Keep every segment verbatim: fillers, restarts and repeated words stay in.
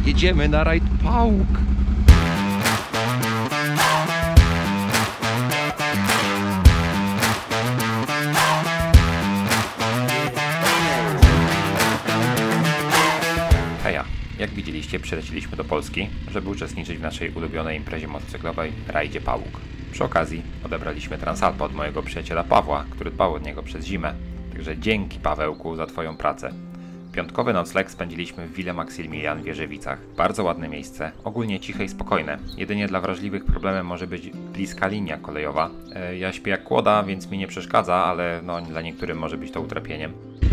Jedziemy na rajd Pałuk. Heja, jak widzieliście, przyleciliśmy do Polski, żeby uczestniczyć w naszej ulubionej imprezie motocyklowej rajdzie Pałuk. Przy okazji odebraliśmy Transalpa od mojego przyjaciela Pawła, który dbał od niego przez zimę. Także dzięki, Pawełku, za Twoją pracę. Piątkowy nocleg spędziliśmy w Ville Maximilian w Wierzewicach. Bardzo ładne miejsce, ogólnie ciche i spokojne. Jedynie dla wrażliwych problemem może być bliska linia kolejowa. E, ja śpię jak kłoda, więc mi nie przeszkadza, ale no, dla niektórych może być to utrapieniem.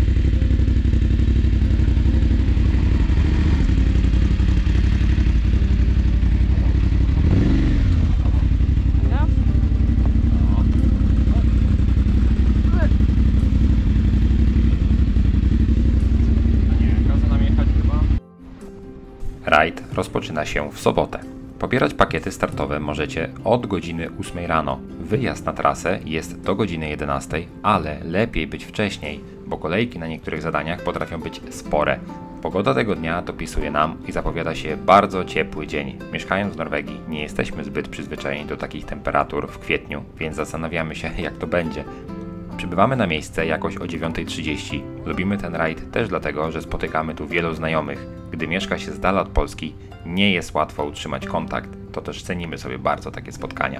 Rajd rozpoczyna się w sobotę. Pobierać pakiety startowe możecie od godziny ósmej rano. Wyjazd na trasę jest do godziny jedenastej, ale lepiej być wcześniej, bo kolejki na niektórych zadaniach potrafią być spore. Pogoda tego dnia dopisuje nam i zapowiada się bardzo ciepły dzień. Mieszkając w Norwegii nie jesteśmy zbyt przyzwyczajeni do takich temperatur w kwietniu, więc zastanawiamy się, jak to będzie. Przybywamy na miejsce jakoś o dziewiątej trzydzieści. Lubimy ten rajd też dlatego, że spotykamy tu wielu znajomych. Gdy mieszka się z dala od Polski, nie jest łatwo utrzymać kontakt. To też cenimy sobie bardzo takie spotkania.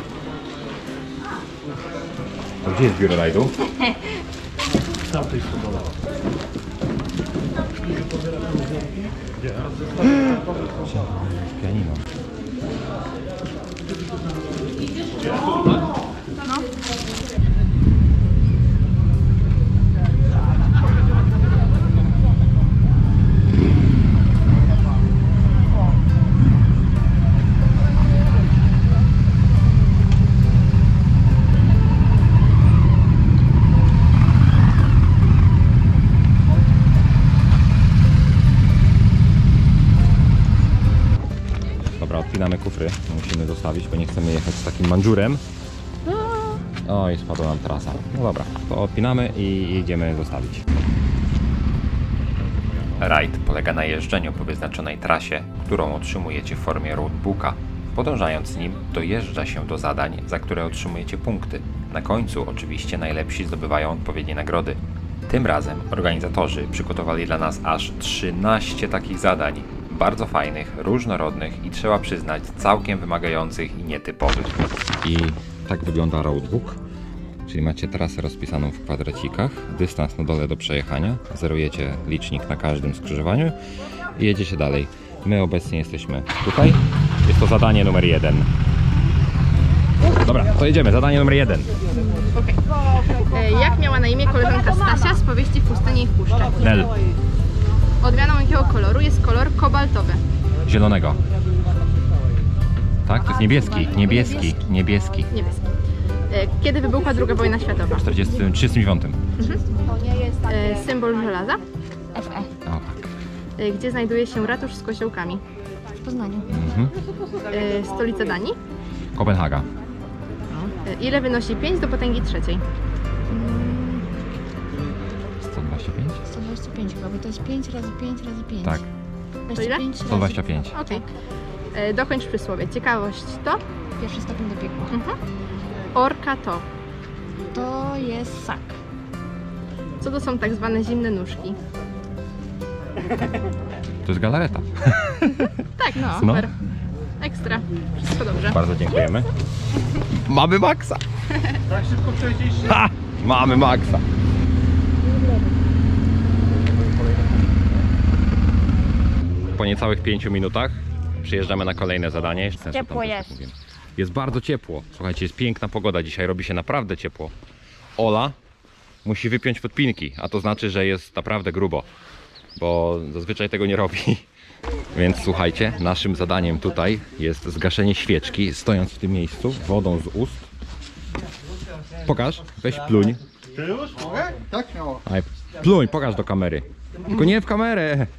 To gdzie jest biuro rajdu? Tam tej spodoba. Gdzie? Pianino. Dobra, odpinamy kufry, musimy zostawić, bo nie chcemy jechać z takim mandżurem. Oj, spadła nam trasa. No dobra, to odpinamy i jedziemy zostawić. Rajd polega na jeżdżeniu po wyznaczonej trasie, którą otrzymujecie w formie roadbooka. Podążając nim, dojeżdża się do zadań, za które otrzymujecie punkty. Na końcu oczywiście najlepsi zdobywają odpowiednie nagrody. Tym razem organizatorzy przygotowali dla nas aż trzynaście takich zadań. Bardzo fajnych, różnorodnych i trzeba przyznać całkiem wymagających i nietypowych. I tak wygląda roadbook, czyli macie trasę rozpisaną w kwadracikach, dystans na dole do przejechania, zerujecie licznik na każdym skrzyżowaniu i jedziecie dalej. My obecnie jesteśmy tutaj, jest to zadanie numer jeden. Dobra, to jedziemy, zadanie numer jeden. Okay. Jak miała na imię koleżanka Stasia z powieści Pustynie i Puszcze? Nel. Odmianą jakiego koloru jest kolor kobaltowy? Zielonego. Tak? To jest niebieski, niebieski, niebieski. Niebieski. Kiedy wybuchła druga wojna światowa? W czterdziestym dziewiątym. Mhm. Symbol żelaza? F E. O tak. Gdzie znajduje się ratusz z koziołkami? W Poznaniu. Mhm. Stolica Danii? Kopenhaga. Ile wynosi pięć do potęgi trzeciej? sto dwadzieścia pięć? sto dwadzieścia pięć chyba, bo to jest pięć razy pięć razy pięć. Tak. To ile? sto dwadzieścia pięć. Okej. Okay. Dokończ przysłowie. Ciekawość to? Pierwszy stopień do piekła. Mhm. Orka to? To jest sak. Co to są tak zwane zimne nóżki? To jest galareta. Tak, no, No. super. Ekstra. Wszystko dobrze. Bardzo dziękujemy. Mamy maksa! Tak szybko przejdziesz? Ha! Mamy maksa! Po niecałych pięciu minutach przyjeżdżamy na kolejne zadanie. Ciepło jest. Jest bardzo ciepło. Słuchajcie, jest piękna pogoda. Dzisiaj robi się naprawdę ciepło. Ola musi wypiąć podpinki, a to znaczy, że jest naprawdę grubo, bo zazwyczaj tego nie robi. Więc słuchajcie, naszym zadaniem tutaj jest zgaszenie świeczki, stojąc w tym miejscu, wodą z ust. Pokaż, weź pluń. Ty już? Mogę? Tak, śmiało. Aj, pluń, pokaż do kamery. Tylko nie w kamerę.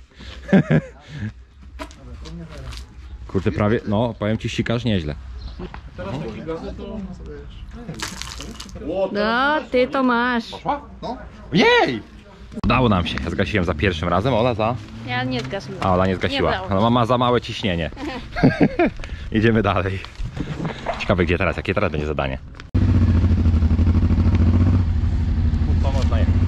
Kurde, prawie, no powiem ci, sikasz nieźle. No, ty to masz. No. Jej! Udało nam się, zgasiłem za pierwszym razem, Ola za... Ja nie zgasiłam. A Ola nie zgasiła, Nie udało. no, ma, ma za małe ciśnienie. Idziemy dalej. Ciekawe gdzie teraz, jakie teraz będzie zadanie. To można jechać.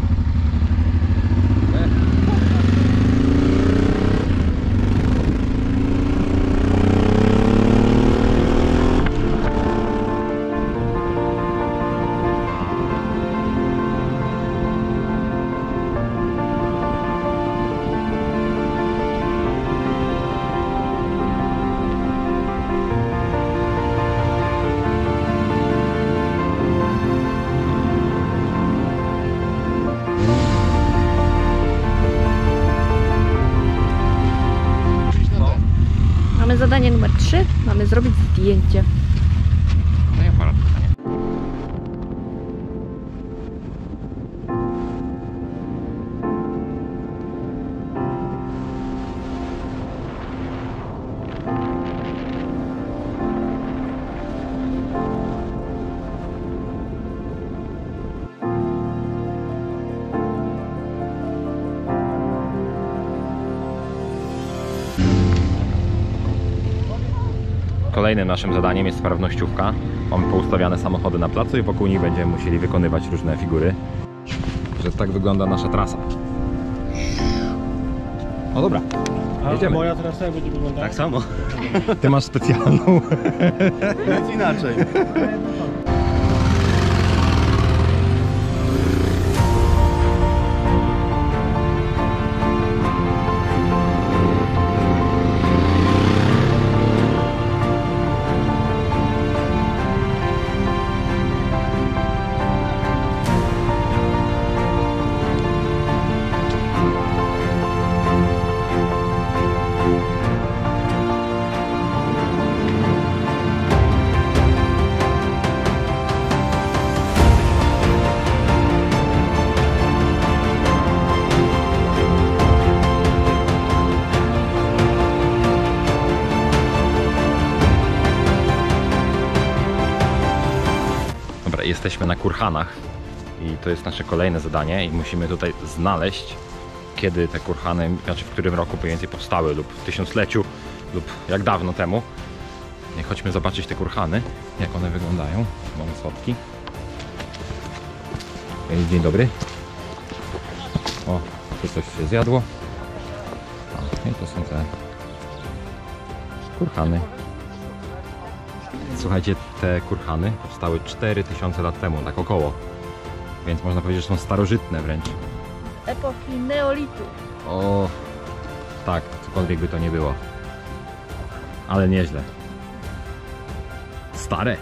Mamy zadanie numer trzy. Mamy zrobić zdjęcie. No i aparat pytanie. Kolejnym naszym zadaniem jest sprawnościówka. Mamy poustawiane samochody na placu i wokół nich będziemy musieli wykonywać różne figury. Że tak wygląda nasza trasa. No dobra, A jedziemy. moja trasa będzie wyglądała? Tak samo. Ty masz specjalną. Nic inaczej. Jesteśmy na kurhanach i to jest nasze kolejne zadanie i musimy tutaj znaleźć, kiedy te kurhany, znaczy w którym roku mniej więcej powstały lub w tysiącleciu lub jak dawno temu. Chodźmy zobaczyć te kurhany, jak one wyglądają. Mamy słodki. Dzień dobry. O, tu coś się zjadło. O, i to są te kurhany. Słuchajcie, te kurhany powstały cztery tysiące lat temu, tak około. Więc można powiedzieć, że są starożytne wręcz. Epoki neolitu. O, tak, cokolwiek by to nie było. Ale nieźle. Stare.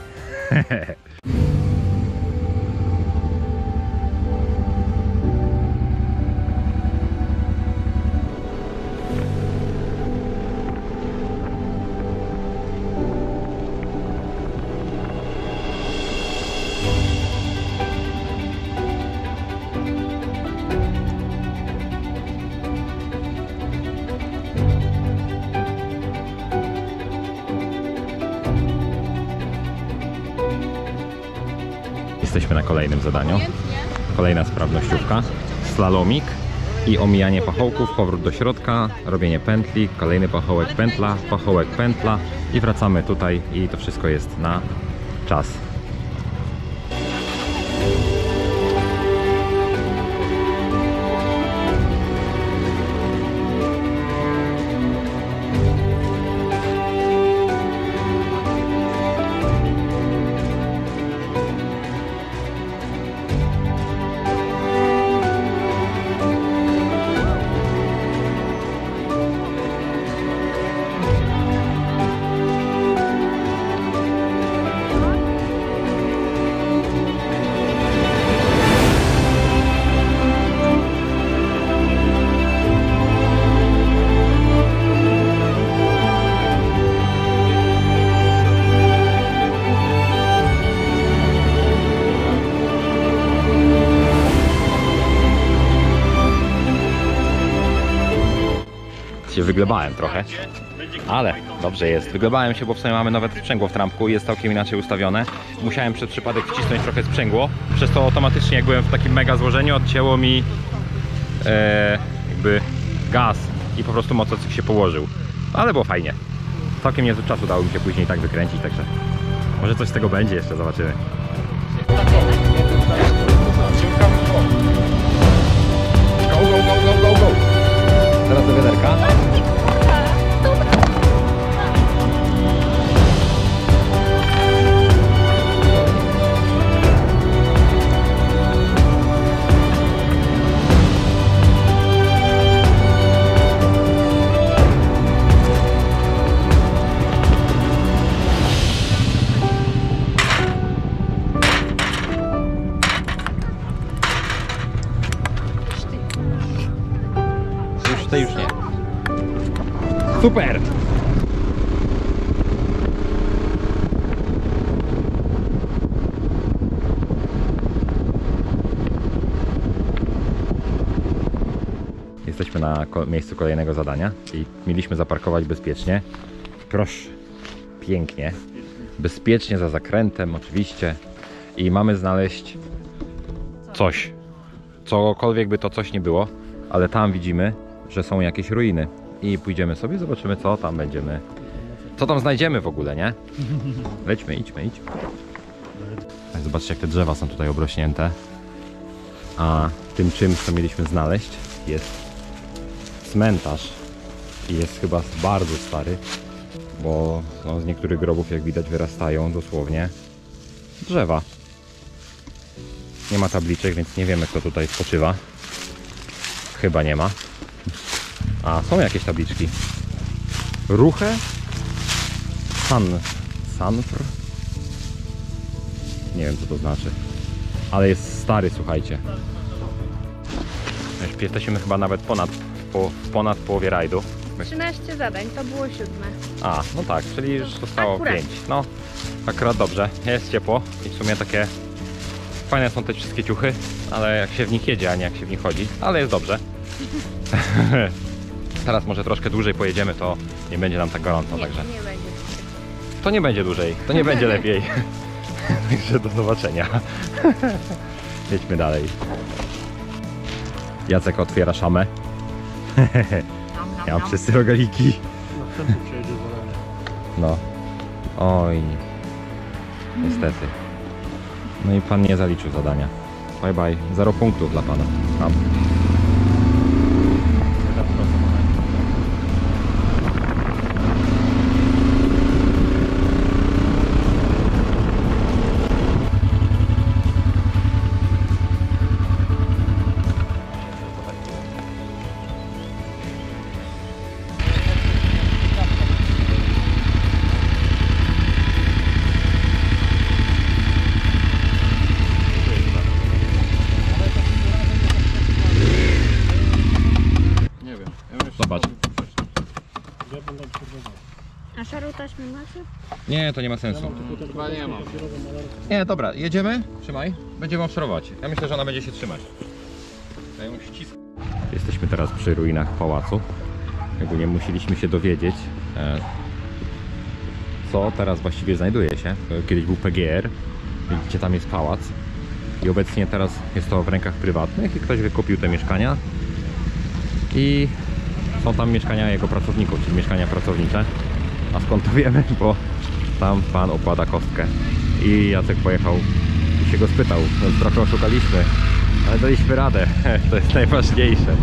Jesteśmy na kolejnym zadaniu. Kolejna sprawnościówka. Slalomik i omijanie pachołków, powrót do środka, robienie pętli, kolejny pachołek, pętla, pachołek, pętla i wracamy tutaj i to wszystko jest na czas. Się wyglebałem trochę, ale dobrze jest. Wyglebałem się, bo w sumie mamy nowe sprzęgło w trampku i jest całkiem inaczej ustawione. Musiałem przez przypadek wcisnąć trochę sprzęgło, przez to automatycznie jak byłem w takim mega złożeniu odcięło mi e, jakby gaz i po prostu motocykl się położył. Ale było fajnie. Całkiem niezły czasu dało mi się później tak wykręcić, także może coś z tego będzie jeszcze, zobaczymy. Go, go, go, go, go, go! Teraz do wiaderka. Ty już nie. Super! Jesteśmy na miejscu kolejnego zadania i mieliśmy zaparkować bezpiecznie. Proszę, pięknie. Bezpiecznie za zakrętem oczywiście. I mamy znaleźć coś. Cokolwiek by to coś nie było, ale tam widzimy, że są jakieś ruiny i pójdziemy sobie, zobaczymy co tam będziemy, co tam znajdziemy w ogóle, nie? Lećmy, idźmy, idźmy. Zobaczcie, jak te drzewa są tutaj obrośnięte, a tym czymś, co mieliśmy znaleźć, jest cmentarz i jest chyba bardzo stary, bo no, z niektórych grobów, jak widać, wyrastają dosłownie drzewa. Nie ma tabliczek, więc nie wiemy, kto tutaj spoczywa. Chyba nie ma. A, są jakieś tabliczki. Ruche? San... Sanfr? Nie wiem, co to znaczy. Ale jest stary, słuchajcie. Już jesteśmy chyba nawet ponad, po, ponad połowie rajdu. trzynaście zadań, to było siódme. A, no tak, czyli już zostało Akurat. pięć. No, akurat dobrze. Jest ciepło i w sumie takie fajne są te wszystkie ciuchy, ale jak się w nich jedzie, a nie jak się w nich chodzi. Ale jest dobrze. Teraz może troszkę dłużej pojedziemy, to nie będzie nam tak gorąco, Nie, także nie będzie. to nie będzie dłużej, to nie będzie lepiej. Także do zobaczenia. Jedźmy dalej. Jacek otwiera szamę. Ja mam wszyscy rogaliki. No. Oj. Niestety. No i pan nie zaliczył zadania. Bye bye. Zero punktów dla pana. Tam. Zobacz. A szaru taśmy macie? Nie, to nie ma sensu. Chyba nie mam. Nie, dobra, jedziemy. Trzymaj. Będziemy obserwować. Ja myślę, że ona będzie się trzymać. Ja ją ściskam. Jesteśmy teraz przy ruinach pałacu. Ogólnie musieliśmy się dowiedzieć, e, co teraz właściwie znajduje się. Kiedyś był P G R. Widzicie, tam jest pałac. I obecnie teraz jest to w rękach prywatnych i ktoś wykupił te mieszkania. I są tam mieszkania jego pracowników, czyli mieszkania pracownicze. A skąd to wiemy? Bo tam pan okłada kostkę. I Jacek pojechał i się go spytał. No, trochę oszukaliśmy, ale daliśmy radę. To jest najważniejsze.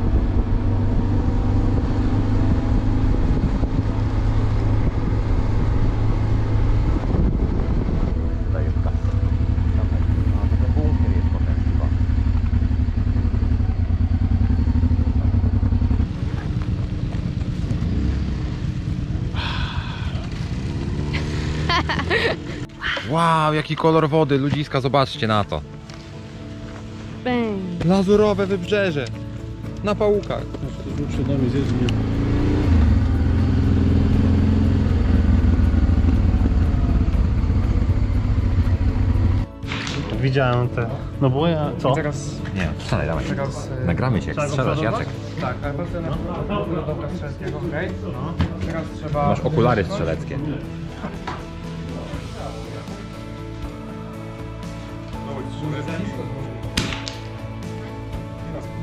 Wow, jaki kolor wody, ludziska, zobaczcie na to. Bang. Lazurowe wybrzeże. Na pałukach. Przed nami zjeżdżę. Widziałem te. No bo ja. Co? Teraz, Nie, strzelaj, dawaj. teraz e, Nagramy się, jak Trzeba go strzelasz, przodować? Jacek. tak, ale to na no, dobra strzeleckiego, okej? No. Teraz trzeba... Masz okulary strzeleckie.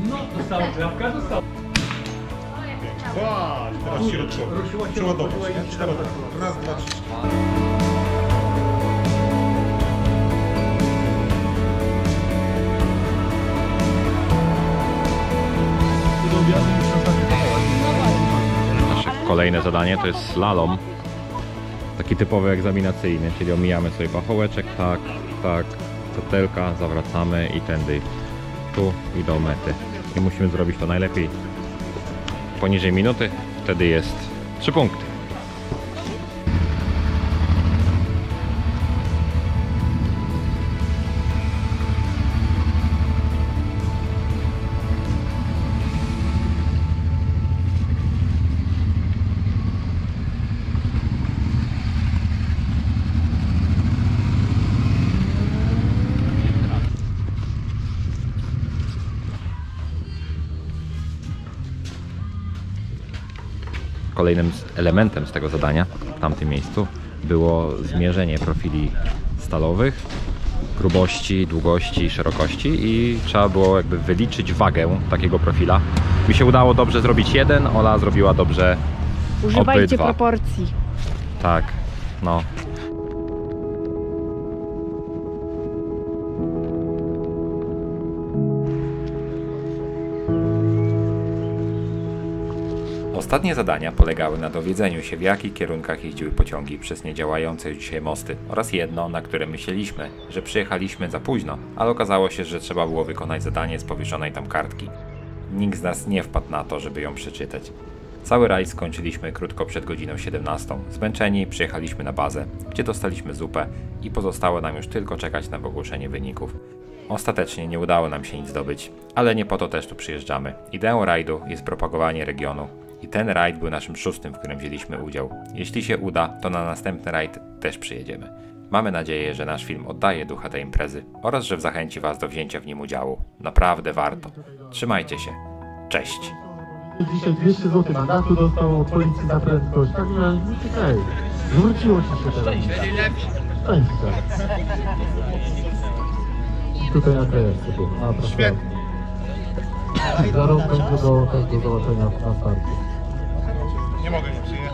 Teraz środkowo. Przeładować, nie? Przeładować. Raz, dwa, trzy, cztery. Nasze kolejne zadanie to jest slalom. Taki typowy egzaminacyjny, czyli omijamy sobie pachołeczek, tak, tak, kotelka, zawracamy i tędy, tu i do mety. I musimy zrobić to najlepiej poniżej minuty, wtedy jest trzy punkty. Kolejnym elementem z tego zadania w tamtym miejscu było zmierzenie profili stalowych, grubości, długości, szerokości i trzeba było jakby wyliczyć wagę takiego profila. Mi się udało dobrze zrobić jeden, Ola zrobiła dobrze Używajcie obydwa. proporcji. Tak, no. Ostatnie zadania polegały na dowiedzeniu się, w jakich kierunkach jeździły pociągi przez niedziałające już dzisiaj mosty oraz jedno, na które myśleliśmy, że przyjechaliśmy za późno, ale okazało się, że trzeba było wykonać zadanie z powieszonej tam kartki. Nikt z nas nie wpadł na to, żeby ją przeczytać. Cały rajd skończyliśmy krótko przed godziną siedemnastą. Zmęczeni przyjechaliśmy na bazę, gdzie dostaliśmy zupę i pozostało nam już tylko czekać na ogłoszenie wyników. Ostatecznie nie udało nam się nic zdobyć, ale nie po to też tu przyjeżdżamy. Ideą rajdu jest propagowanie regionu. I ten rajd był naszym szóstym, w którym wzięliśmy udział. Jeśli się uda, to na następny rajd też przyjedziemy. Mamy nadzieję, że nasz film oddaje ducha tej imprezy oraz że zachęci Was do wzięcia w nim udziału. Naprawdę warto. Trzymajcie się. Cześć! Dzisiaj dwieście złotych mandatu dostał od policji za prędkość, także okej, zwróciło ci się teraz. Szczęście. Tutaj na krejerce tu. Świetnie. Za rok będzie do tego zobaczenia na starcie. Nie mogę nie przyjechać.